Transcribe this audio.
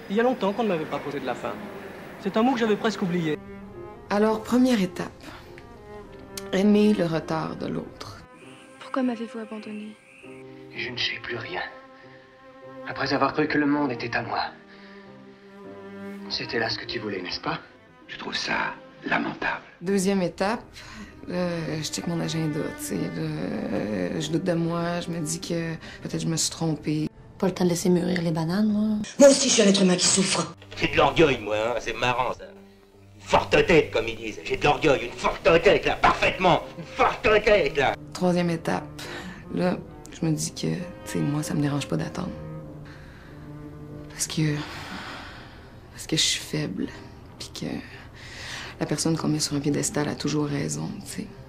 Il y a longtemps qu'on ne m'avait pas posé de la fin. C'est un mot que j'avais presque oublié. Alors, première étape. Aimer le retard de l'autre. Pourquoi m'avez-vous abandonné? Je ne sais plus rien. Après avoir cru que le monde était à moi. C'était là ce que tu voulais, n'est-ce pas? Je trouve ça lamentable. Deuxième étape, je check mon agenda, tu sais. Je doute de moi, je me dis que peut-être je me suis trompée. Pas le temps de laisser mûrir les bananes, moi. Moi aussi, je suis un être humain qui souffre. J'ai de l'orgueil, moi, hein. C'est marrant, ça. Une forte tête, comme ils disent. J'ai de l'orgueil, une forte tête, là, parfaitement. Une forte tête, là. Troisième étape, là, je me dis que, tu sais, moi, ça me dérange pas d'attendre. Parce que je suis faible, puis que la personne qu'on met sur un piédestal a toujours raison, tu sais.